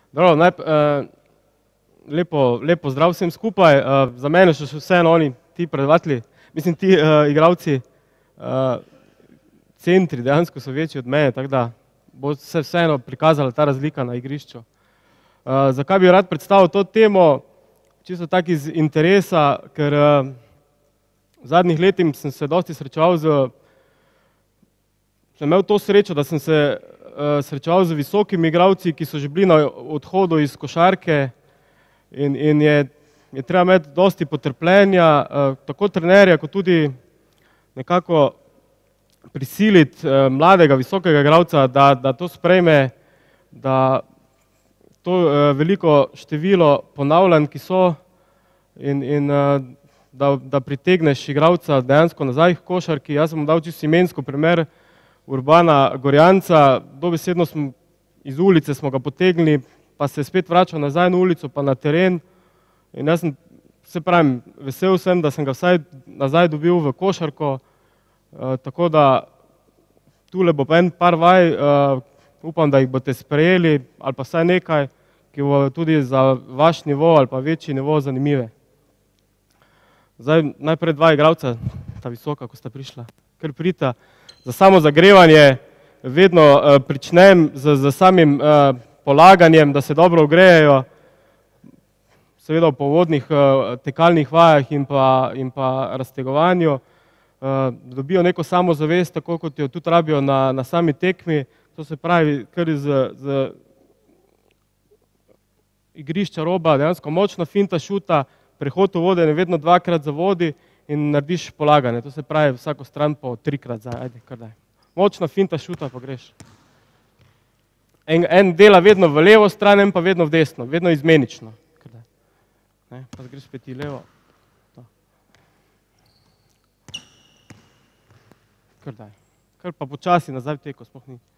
Dobro, lepo zdrav vsem skupaj. Za mene so še vseeno oni, ti predavatelji, mislim ti igralci, centri dejansko so večji od mene, tako da bo se vseeno prikazala ta razlika na igrišču. Zakaj bi rad predstavil to temo? Čisto tak iz interesa, ker v zadnjih letih sem se dosti srečeval sem imel to srečo, da sem se srečeval z visokimi igralci, ki so že bili na odhodu iz košarke in je treba imeti dosti potrpljenja, tako trenerja, kot tudi nekako prisiliti mladega, visokega igralca, da to sprejme, da to veliko število ponavljanj, ki so in da pritegneš igralca dejansko nazaj v košarki. Jaz sem dal čisto imensko primer Urbana Gorjanca, dobesedno iz ulice smo ga potegnili, pa se je spet vračal nazaj na ulico, pa na teren. In jaz sem, se pravim, vesel sem, da sem ga vsaj nazaj dobil v košarko, tako da tule bo pa en par vaj, upam, da jih boste sprejeli, ali pa vsaj nekaj, ki bo tudi za vaš nivo ali pa večji nivo zanimive. Zdaj, najprej dva igralca, ta visoka, ko sta prišla, kar prita. Za samo zagrevanje vedno pričnem z samim polaganjem, da se dobro ogrejejo, seveda v povodnih tekalnih vajah in pa raztegovanju, dobijo neko samozavest, tako kot jo tudi rabijo na sami tekmi. To se pravi, kar z igrišča roba, dejansko močna finta šuta, prehod v vodenje vedno dvakrat zavodi in narediš polaganje. To se pravi vsako stran po trikrat zdaj, ajde, kar daj. Močna finta šuta pa greš. En dela vedno v levo stran, en pa vedno v desno, vedno izmenično. Pa greš spet levo. Kar daj. Kar pa počasi nazaj v teko, sploh ni.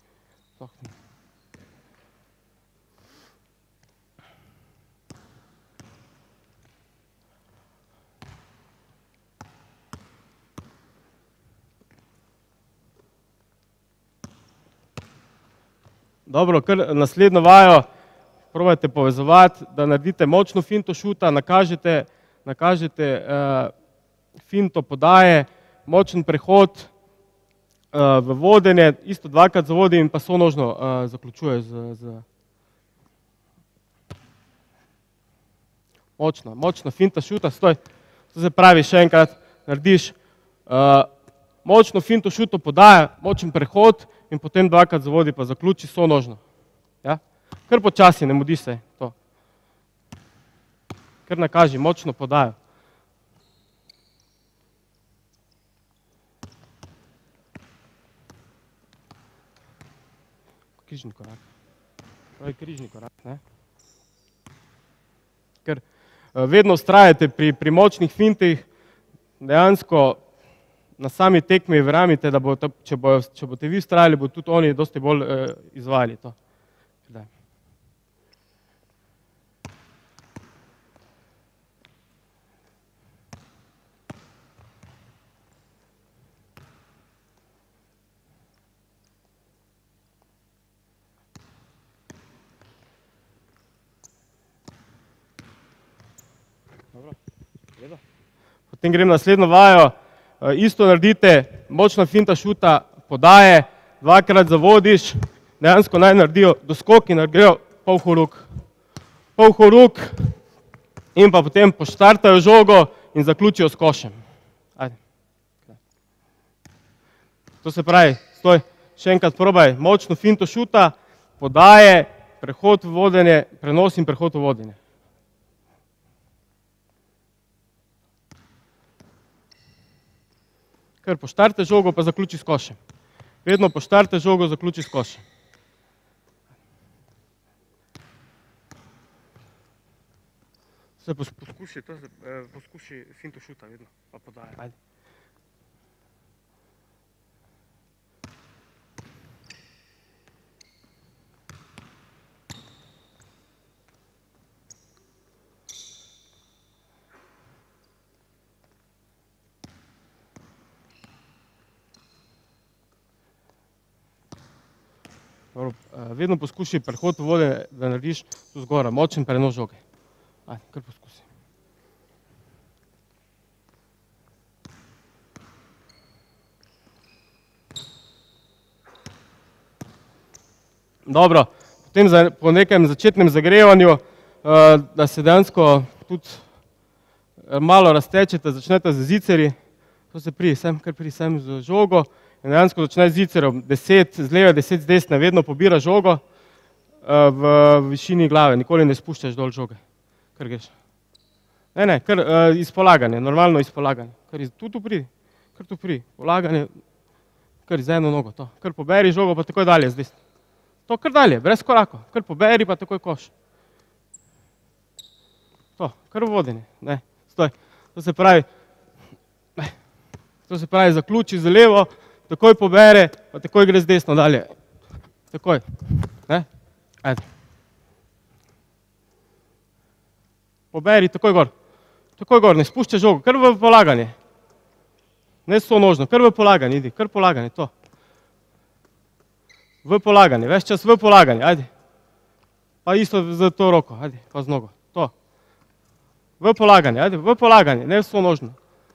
Dobro, kar naslednjo vajo probajte povezovati, da naredite močno finto šuta, nakažete finto podaje, močen prehod v vodenje, isto dvakrat zavodi in pa sonožno zaključuje z močna finta šuta, stoj. To se pravi, še enkrat narediš močno finto šuto podaje, močen prehod in potem dvakrat zavodi pa zaključi sonožno. Kar počasi, ne mudi se to. Kar nakaži, močno podajo. Križni korak. Pravi križni korak, ne? Ker vedno vztrajate pri močnih fintih, dejansko na sami tekmi verjamite, da če boste vi vztrajali, bo tudi oni dosti bolj izvajali to. Potem grem naslednjo vajo, isto naredite, močna finta šuta, podaje, dvakrat zavodiš, dejansko naj naredijo doskok in grejo polhoruk in pa potem poštartajo žogo in zaključijo s košem. To se pravi, stoj, še enkrat probaj, močno finto šuta, podaje, prehod v vodenje, prenos in prehod v vodenje. Ker poštarte žogo, pa zaključi s košem. Vedno poštarte žogo, zaključi s košem. Se poskuši finto šuta vedno, pa podaje. Ajde. Vedno poskušaj prehod vode, da narediš tu zgora, močen prenos žoge. Ajde, kar poskusi. Dobro, potem po nekem začetnem zagrevanju, da se dejansko tudi malo raztečete, začnete z zicerji, to se kar pridi sem z žogo in dejansko začne z zicerjem 10 z leve, 10 z desne, vedno pobira žogo v višini glave, nikoli ne spuščaš dol žoge, kar greš. Ne, kar iz polaganja, normalno iz polaganja, kar tu pridi, polaganje, kar z eno nogo, to, kar poberi žogo pa takoj dalje z desne. To kar dalje, brez korakov, kar poberi pa takoj koš. To, kar vodenje, ne, stoj, to se pravi zaključi z levo, takoj pobere, pa takoj gre z desno dalje. Takoj, ne, ajde. Poberi, takoj gor, ne spuščaj žogo, kar v polaganje. Ne so nožno, kar v polaganje, idi, kar polaganje, to. V polaganje, ves čas v polaganje, ajde. Pa isto z to roko, ajde, pa z nogo, to. V polaganje, ajde, v polaganje, ne so nožno.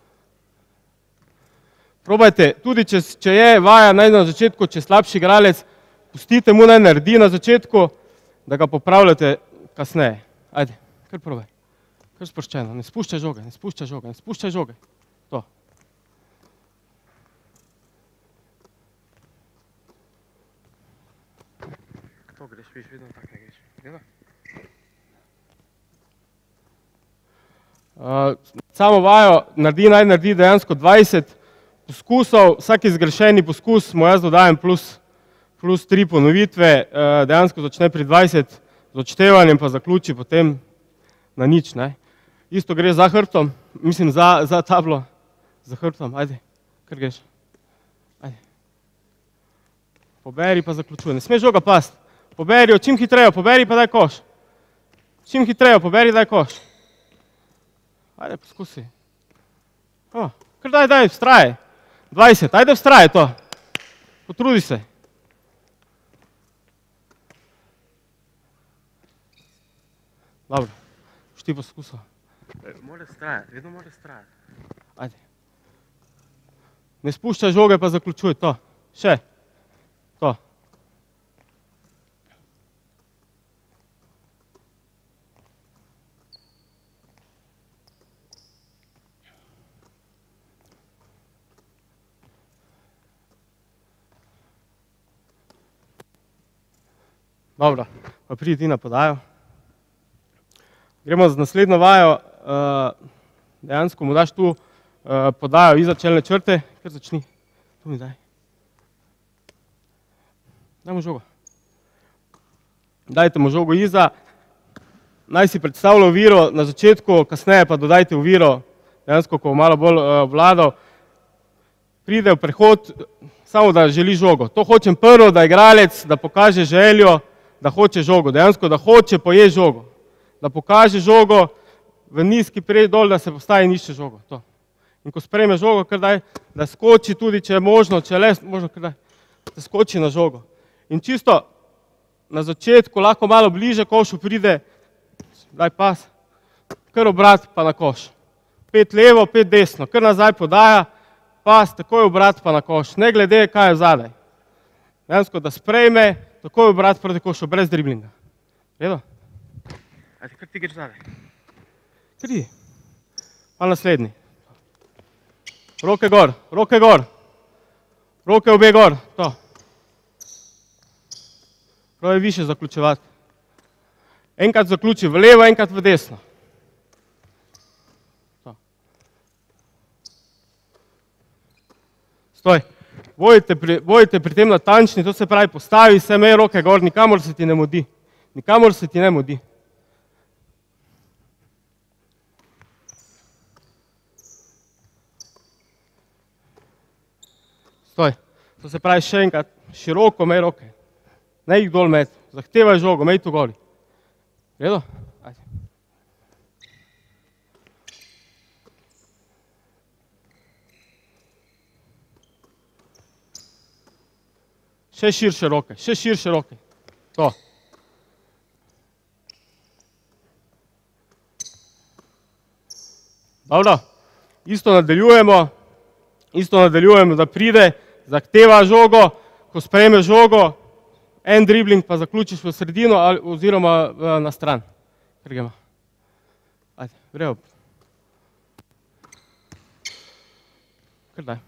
Probajte, tudi če je vaja naj na začetku, če je slabši igralec, pustite mu naj naredi na začetku, da ga popravljate kasneje. Ajde, kar probaj, kar sproščeno, ne spuščaj žoge, to. To greš, viš, vedno tako ne greš. Samo vajo naj naredi dejansko 20 poskusov, vsaki zgrešeni poskus mu jaz dodajam plus 3 ponovitve, dejansko začne pri 20 z odštevanjem pa zaključi potem na nič. Isto gre za hrbtom, mislim za tablo, za hrbtom, ajde, kar greš. Poberi pa zaključuje, ne smeš žoga pasti. Poberi jo čim hitrejo, poberi pa daj koš. Čim hitrejo, poberi daj koš. Ajde, poskusi. Kar daj, vstraj. 20, ajde vstraj to. Potrudi se. Dobro, boš ti poskusil. Mora strajati, vedno mora strajati. Ajde. Ne spuščaj žoge pa zaključuj, to. Še. To. Dobro, pa pridi ti na podajo. Gremo z naslednjo vajo, dejansko mu daš tu podajo izza čelne črte, kar začni. Tu mi daj. Daj mu žogo. Dajte mu žogo izza, naj si predstavlja oviro na začetku, kasneje pa dodajte oviro, dejansko, ko bo malo bolj vladal. Pride v prehod, samo da želi žogo. To hočem prvo, da igralec, da pokaže željo, da hoče žogo, dejansko, da hoče poje žogo. Da pokaže žogo, v nizki prej dol, da se postavi in išče žogo. To. In ko sprejme žogo, kar daj, da skoči tudi, če je možno, če le možno, kar daj, da skoči na žogo. In čisto na začetku lahko malo bliže košu pride, daj pas, kar obrat pa na koš. 5 levo, 5 desno, kar nazaj podaja, pas, takoj obrat pa na koš, ne glede, kaj je zadaj. Dejansko, da sprejme, takoj obrat proti košu, brez driblinga. Redo? Ajde, kar ti greš zadaj. Pridi. Pa naslednji. Roke gor, roke gor. Roke obe gor, to. Prav je više zaključevati. Enkrat zaključi v levo, enkrat v desno. To. Stoj. Bodite pri tem natančni, to se pravi, postavi se me roke gor, nikamor se ti ne mudi. Nikamor se ti ne mudi. Stoj. To se pravi še enkrat, široko mej roke. Ne jih dol med, zahtevaj žogo, mej tu gori. Redo? Ajde. Še širše roke, še širše roke. To. Dobro, isto nadaljujemo, da pride, zahteva žogo, ko sprejme žogo, en dribling pa zaključiš v sredino oziroma na stran. Gremo. Ajde, gremo. Kar daj.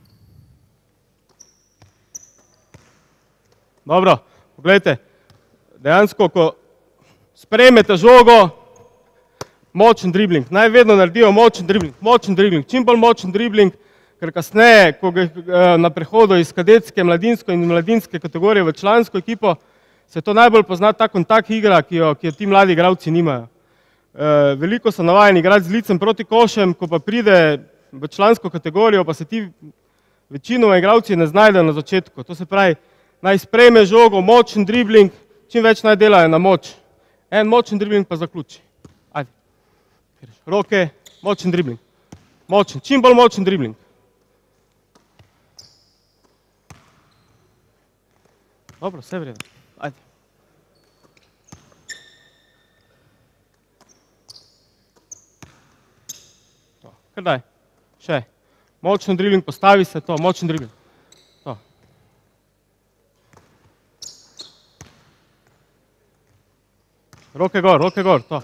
Dobro, pogledajte, dejansko, ko sprejmete žogo, močen dribling, naj vedno naredijo močen dribling, čim bolj močen dribling, ker kasneje, ko na prehodu iz kadetske, mladinsko in mladinske kategorije v člansko ekipo, se to najbolj pozna ta kontakt igra, ki jo ti mladi igralci nimajo. Veliko so navajeni igrati z licem proti košem, ko pa pride v člansko kategorijo, pa se ti večinoma igralci ne znajdejo na začetku. To se pravi, naj sprejme žogo, močen dribling, čim več naj delajo na moč. En močen dribling pa zaključi. Ajde. Roke, močen dribling. Močen, čim bolj močen dribling. Dobro, vse vredno. Ajde. Kar daj. Še. Močen dribling, postavi se to, močen dribling. To. Roke gor, to.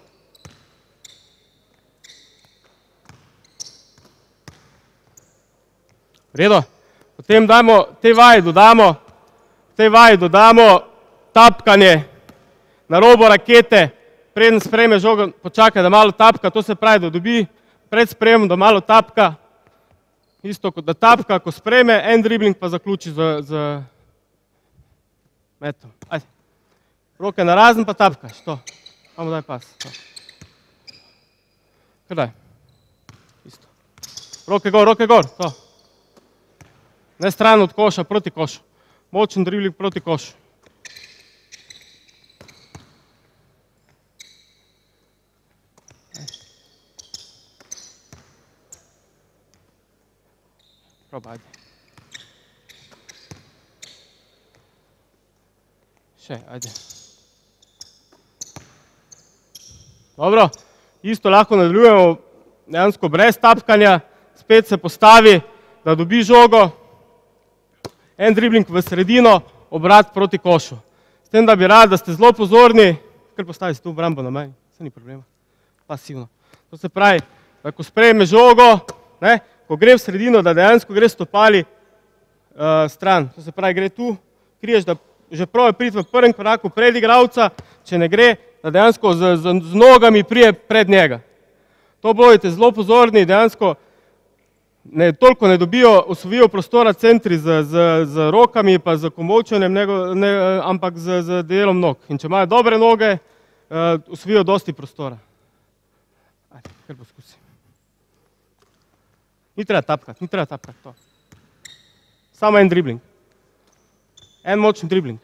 V redu. Potem dajmo, tej vaji dodamo tapkanje na robo rakete, preden sprejme žogo, počakaj, da malo tapka, to se pravi, da dobi pred sprejemom, da malo tapka, isto kot da tapka, ko sprejme, en dribling pa zaključi z metom. Ajde. Roke narazen pa tapkaš, to. Samo daj pas, to. Kar daj. Isto. Roke gor, to. Ne stran od koša, proti košu. Močen dribling proti košu. Probaj. Še, ajde. Dobro, isto lahko nadaljujemo, dejansko brez tapkanja, spet se postavi, da dobi žogo, en dribling v sredino, obrat proti košu. S tem, da bi rad, da ste zelo pozorni, kar postavi se tu obrambo na meni, se ni problema, pasivno. To se pravi, da ko sprejme žogo, ko gre v sredino, da dejansko gre stopali stran. To se pravi, gre tu, kriješ, da že prvo priti v prvem koraku pred igralca, če ne gre, da dejansko z nogami prije pred njega. To bodite zelo pozorni, dejansko toliko ne dobijo, osvojijo prostora centri z rokami, pa z komovčenjem, ampak z delom nog. In če imajo dobre noge, osvojijo dosti prostora. Ajde, kar poskusi. Ni treba tapkati to. Samo en dribling. En močen dribling.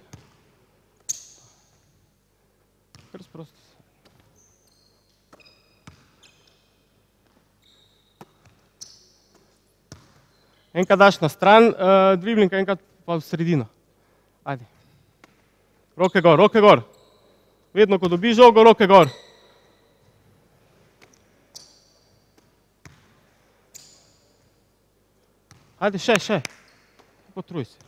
Kar sprosti se. Enkrat daš na stran dribling, enkrat pa v sredino. Ajde. Roke gor. Vedno, ko dobi žogo, roke gor. Ajde, še. Potruj se.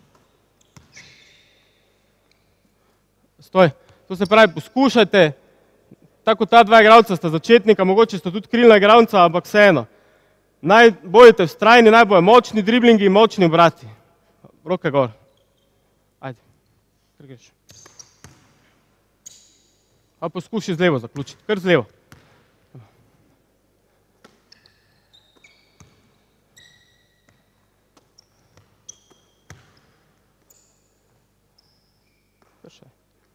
Stoj. To se pravi, poskušajte, tako ta dva igralca sta začetnika, mogoče sta tudi krilna igralca, ampak vseeno. Naj bodite vztrajni, naj bojo močni driblingi in močni obrati. Roke gor. Ajde. Kar greš. Pa poskuši z levo zaključiti. Kar z levo. Kar še.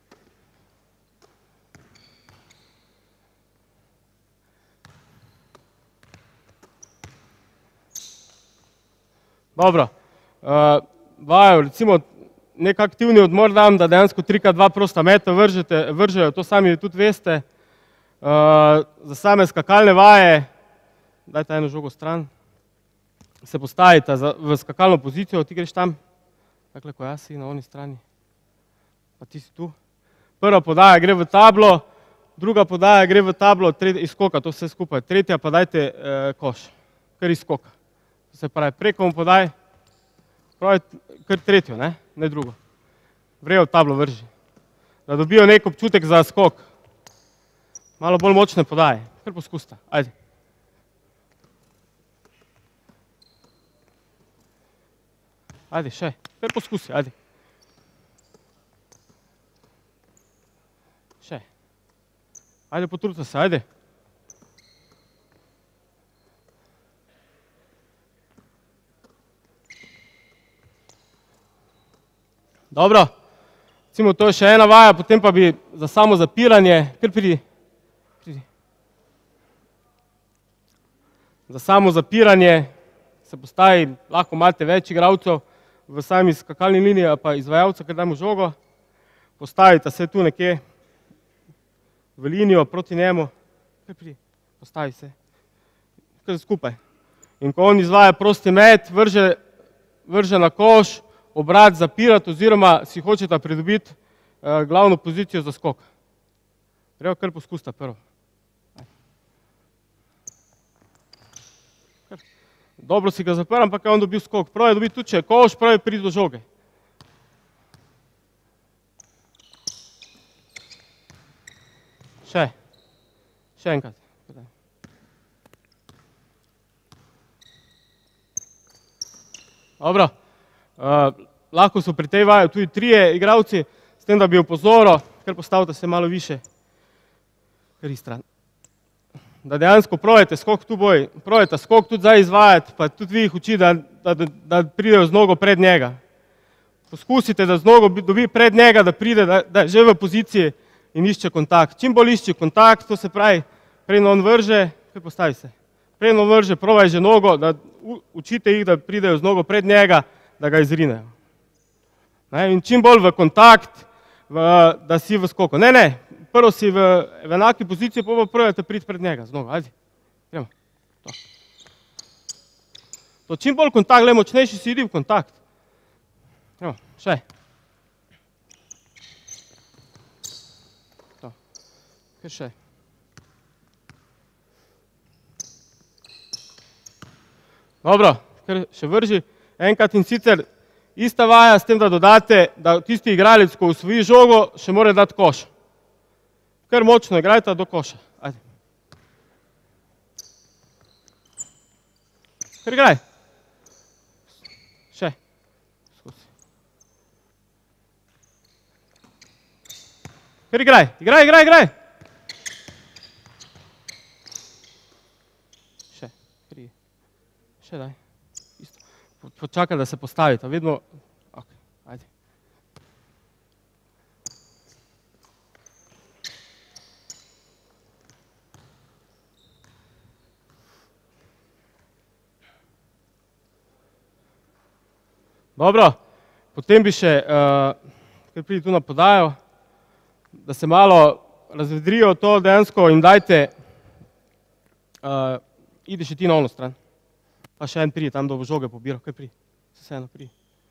Dobro, vajo, recimo nek aktivni odmor dam, da dejansko 3x2 prosta meta vržejo, to sami tudi veste. Za same skakalne vaje, dajte eno žogo stran, se postavite v skakalno pozicijo, ti greš tam, takle ko jaz si na oni strani, pa ti si tu. Prva podaja gre v tablo, druga podaja gre v tablo, iz skoka, to vse skupaj. Tretja pa dajte koš, kar iz skoka. To se pravi, preko mu podaj, pravi kar tretjo, ne drugo. Vrejo v tablo vrži, da dobijo nek občutek za skok. Malo bolj močne podaje, kar poskusta, ajde. Ajde, še, kar poskusi, ajde. Še. Ajde, potrudite se, ajde. Dobro, recimo to je še ena vaja, potem pa bi za samo zapiranje, kar pridi. Za samo zapiranje se postavi, lahko imate več igralcev v sami skakalni liniji, pa izvajalca, ker dajmo žogo. Postavite se tu nekje v linijo proti njemu, postavi se, kar skupaj. In ko on izvaja prosti met, vrže na koš, obrat zapirati oziroma si hočeta pridobiti glavno pozicijo za skok. Grejo kar poskusta prvo. Dobro si ga zaprl, ampak je on dobil skok. Prav je dobiti tudi, če je koš, prav je priti do žoge. Še enkrat. Dobro, lahko so pri tej vaji tudi trije igralci, s tem, da bi opozoril, ker postavite se malo više, kar iz stran. Da dejansko probajte skok tu boj, probajte skok tudi zdaj izvajati, pa tudi vi jih uči, da pridejo z nogo pred njega. Poskusite, da z nogo dobi pred njega, da pride, da je že v poziciji in išče kontakt. Čim bolj išče kontakt, to se pravi, preden on vrže, postavi se. Preden on vrže, probaj že nogo, da učite jih, da pridejo z nogo pred njega, da ga izrinejo. In čim bolj v kontakt, da si v skoku. Ne, prvo si v enaki poziciji, pa probajte priti pred njega z nogo. Ajde, gremo. To čim bolj kontakt, le močnejši si idi v kontakt. Gremo, še. To, kar še. Dobro, kar še vrži. Enkrat in sicer ista vaja s tem, da dodate, da tisti igralec, ko usvoji žogo, še mora dati koš. Kar močno igrajte do koša. Ajde. Kar igraj. Še. Skozi. Kar igraj. Igraj. Še. Še daj. Počakaj, da se postavite. Vedno. Ok, ajde. Dobro, potem bi še, ker pridi tu na podajo, da se malo razvedrijo to dejansko in dajte, idi še ti na ono stran. Pa še en pridi tam, da bo žoge pobiral, kaj pridi, vseeno pridi.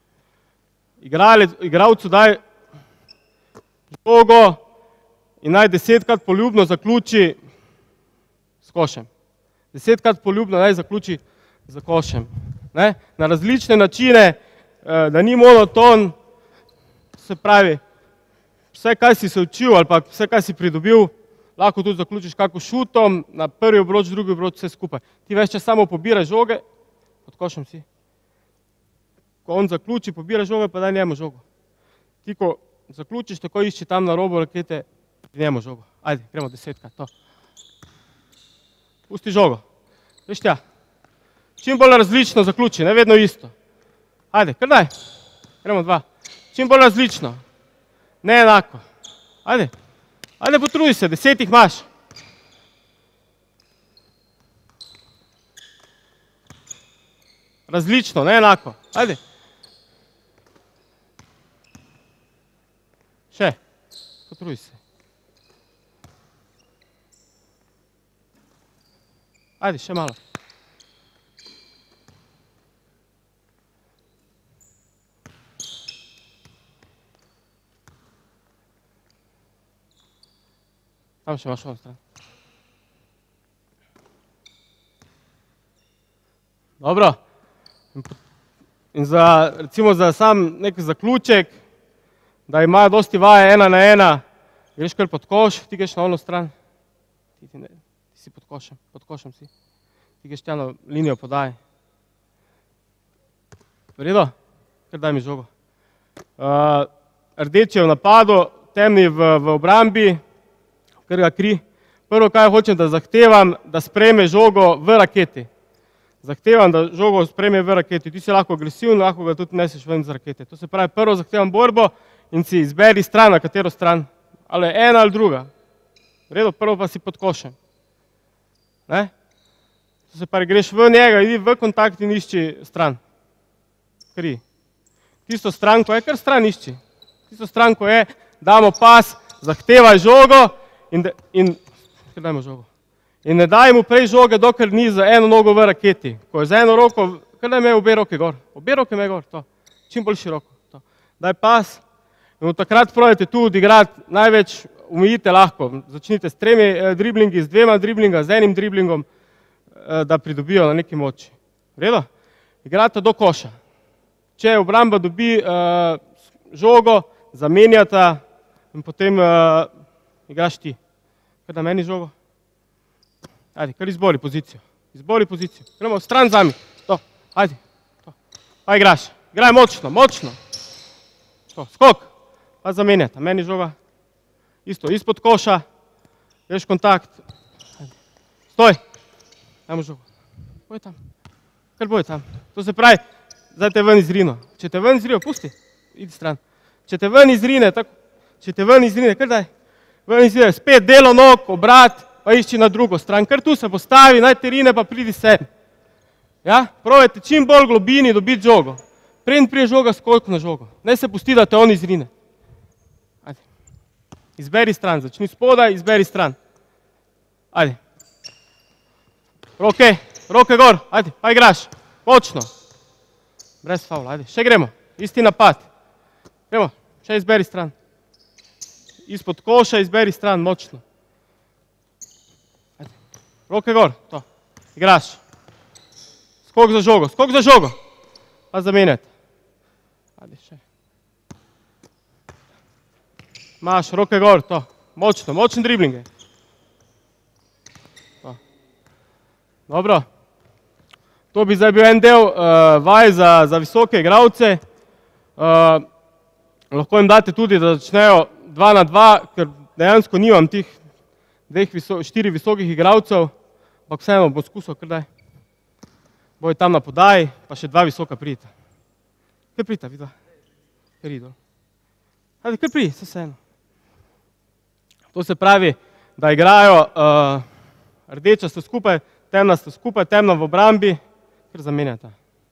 Igralcu daj žogo in naj 10krat poljubno zaključi s košem. 10krat poljubno naj zaključi z košem. Na različne načine, da ni monoton, se pravi, vse, kaj si se učil ali pa vse, kaj si pridobil, lahko tudi zaključiš kako šutom, na prvi obroč, drugi obroč, vse skupaj. Ti več čas samo pobiraš žoge, pod košem si. Ko on zaključi, pobiraš žoge, pa daj njemu žogo. Ti, ko zaključiš, tako išči tam na robu rakete, njemu žogo. Ajde, gremo 10krat, to. Pusti žogo. Veš tja. Čim bolj različno zaključi, ne vedno isto. Ajde, kar daj. Gremo 2. Čim bolj različno. Ne enako. Ajde. Ajde, potrudi se, 10 imaš. Različno, ne enako. Ajde. Še. Potrudi se. Ajde, še malo. Tam še imaš ono stran. Dobro. In recimo za sam nek zaključek, da imajo dosti vaje 1 na 1, greš kar pod koš, ti greš na ono stran. Ti si pod košem si. Ti greš tja na linijo podaj. V redu? Kar daj mi žogo. Rdeči je v napadu, temni v obrambi, kar ga kri. Prvo, kaj hočem, da zahtevam, da sprejme žogo v raketi. Zahtevam, da žogo sprejme v raketi. Ti si lahko agresiven, lahko ga tudi neseš ven z rakete. To se pravi, prvo zahtevam borbo in si izberi stran, na katero stran. Ali ena ali druga. V redu, prvo pa si pod košem. Ne? To se pravi, greš v njega, idi v kontakt in išči stran. Kri. Tisto stran, ko je, kar stran išči. Tisto stran, ko je, damo pas, zahtevaj žogo kar dajmo žogo. In ne daj mu prej žoge, dokler ni za eno nogo v raketi. Ko je za eno roko, kar daj me obe roke gor. Obe roke me gor, to. Čim bolj široko. To. Daj pas. In od takrat probajte tu odigrati, največ omejite lahko. Začnite s 3 driblingi, z 2 driblinga, z 1 driblingom, da pridobijo na neki moči. V redu? Igrate do koša. Če obramba dobi žogo, zamenjata in potem igraš ti. Kaj da meni žogo? Ajde, kar izbori pozicijo. Izbori pozicijo. Gremo stran zami. To, ajde. To. Pa igraš. Igraj močno, močno. To, skok. Pa zamenjata. Meni žoga. Isto, ispod koša. Greš kontakt. Ajde. Stoj. Dajmo žogo. Boj tam. Kar boj tam. To se pravi, zdaj te ven izrino. Če te ven izrijo, pusti. Idi stran. Če te ven izrine, tako. Če te ven izrine, kar daj. Ven izrine, spet delo nog, obrat, pa išči na drugo stran. Kar tu se postavi, naj te rine, pa pridi sem. Ja? Probajte čim bolj globini dobiti žogo. Preden prije žoga, skoliko na žogo. Ne se pusti, da te on izrine. Ajde. Izberi stran, začni spodaj, izberi stran. Ajde. Roke gor, ajde, pa igraš. Močno. Brez faula, ajde. Še gremo. Isti napad. Gremo, še izberi stran. Ispod koša izberi stran, močno. Ajde. Roke gor, to. Igraš. Skok za žogo. Pa zamenjati. Ajde, še. Maš, roke gor, to. Močno, močni driblinge. To. Dobro. To bi zdaj bil en del vaj za visoke igralce. Lahko jim date tudi, da začnejo 2 na 2, ker dejansko nimam tih 4 visokih igralcev, ampak vseeno bom skusal, kar daj. Boj tam na podaji, pa še 2 visoka pridita. Kaj pridita, vidva? Kar ido. Ajde, kar pridi, vseeno. To se pravi, da igrajo rdeča sta skupaj, temna v obrambi, kar zamenjata.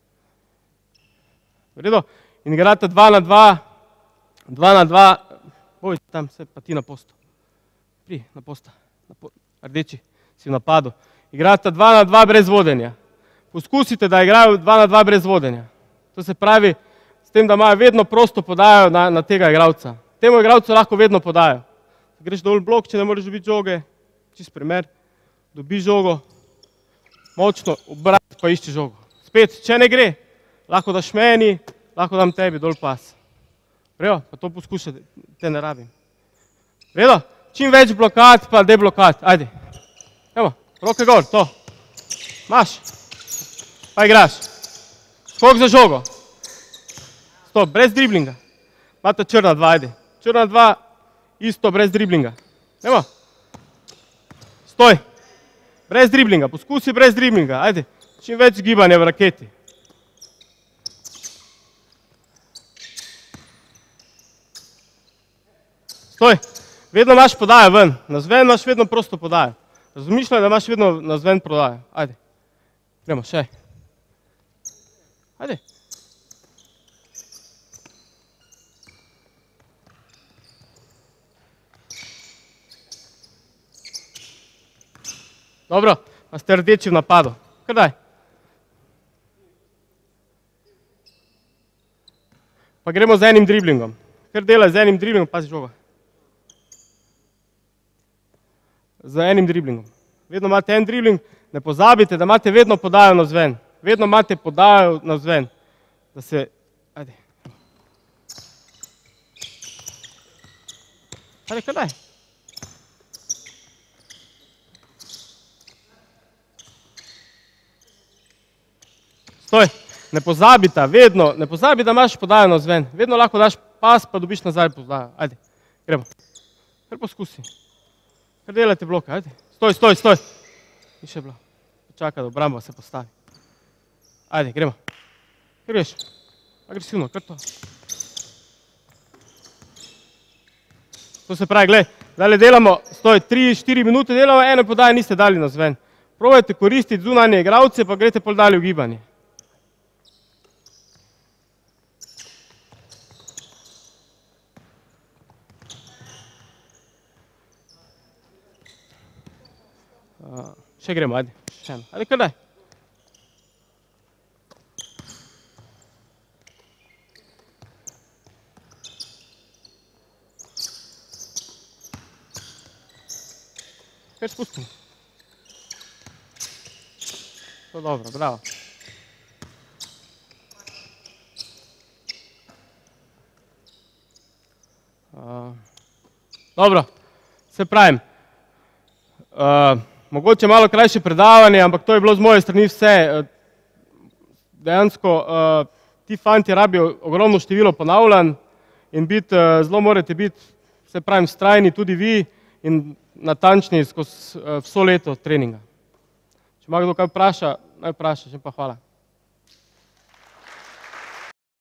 V redu? In igrate 2 na 2, boj tam, se pa ti na posto. Pri, na posta, rdeči si v napadu. Igrate 2 na 2 brez vodenja. Poskusite, da igrajo 2 na 2 brez vodenja. To se pravi, s tem, da imajo vedno prosto podajo na tega igralca. Temu igralcu lahko vedno podajo. Greš dol blok, če ne moreš dobiti žoge, čist primer, dobiš žogo, močno obrati, pa išči žogo. Spet, če ne gre, lahko daš meni, lahko dam tebi dol pas. Vrejo, pa to poskušaj, te ne rabim. Vrejo, čim več blokad, pa deblokad, ajde. Evo, roke gor, to. Maš, pa igraš. Skok za žogo. Stop, brez driblinga. Imate črna 2, ajde. Črna 2, isto, brez driblinga. Evo. Stoj. Brez driblinga, poskusi brez driblinga, ajde. Čim več gibanja v raketi. Stoj. Vedno imaš podajo ven. Nazven imaš vedno prosto podajo. Razmišljaj, da imaš vedno nazven podajo. Ajde. Gremo, še. Ajde. Dobro, pa ste rdeči v napadu. Kar daj. Pa gremo z enim driblingom. Kar delaj z enim driblingom, pazi žoga. z enim driblingom. Vedno imate en dribling, ne pozabite, da imate vedno podajo navzven. Vedno imate podajo navzven. Da se, ajde. Ajde, kaj daj? Stoj, ne pozabite, vedno, ne pozabi, da imaš podajo navzven. Vedno lahko daš pas, pa dobiš nazaj podajo. Ajde, gremo. Kar poskusi. Kar delajte bloke, ajde. Stoj, stoj, stoj. Ni še bilo. Počakaj, da obramba se postavi. Ajde, gremo. Kar greš? Agresivno, kar to. To se pravi, gled, zdaj delamo, stoj, 3-4 minute delamo, eno podaje niste dali navzven. Probajte koristiti zunanje igralce, pa greste pol dalje v gibanje. Še gremo, ajde, še eno. Ajde, kar daj. Kar spustim. To dobro, bravo. Dobro, se pravim. Mogoče malo krajše predavanje, ampak to je bilo z moje strani vse. Dejansko ti fanti rabijo ogromno število ponavljanj in zelo morate biti, se pravim, vztrajni tudi vi in natančni skozi vso leto treninga. Če ima kdo kaj vpraša, naj vpraša, že pa hvala.